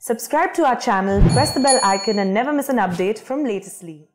Subscribe to our channel, press the bell icon and never miss an update from Latestly.